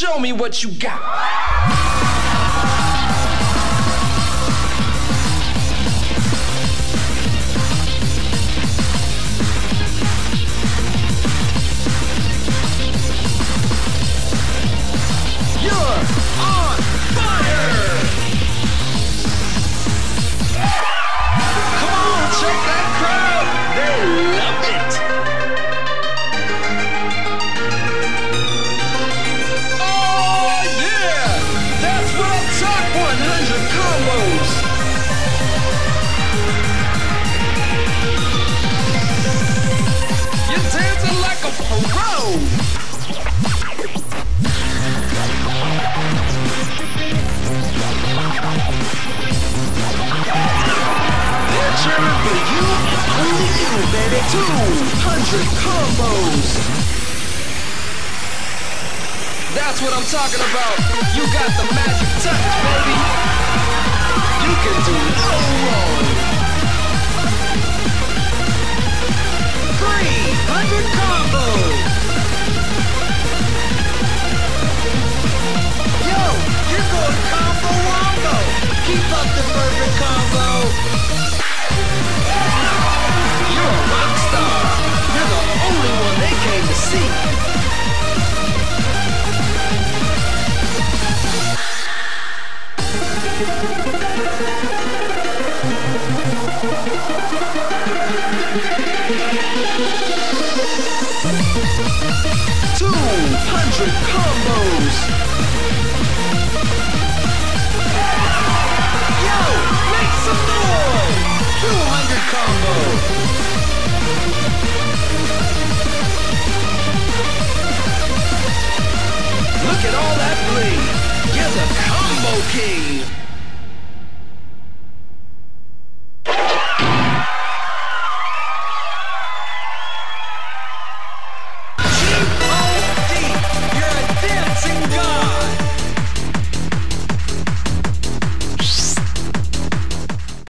Show me what you got. Baby, 200 combos. That's what I'm talking about. You got the magic touch, baby. You can do no wrong. 300 combos. Yo, you're going combo wombo. Keep up the perfect combo. You're a rock star. You're the only one they came to see. $200 combos. Yo, make some noise. 200 combos. Look at all that bling.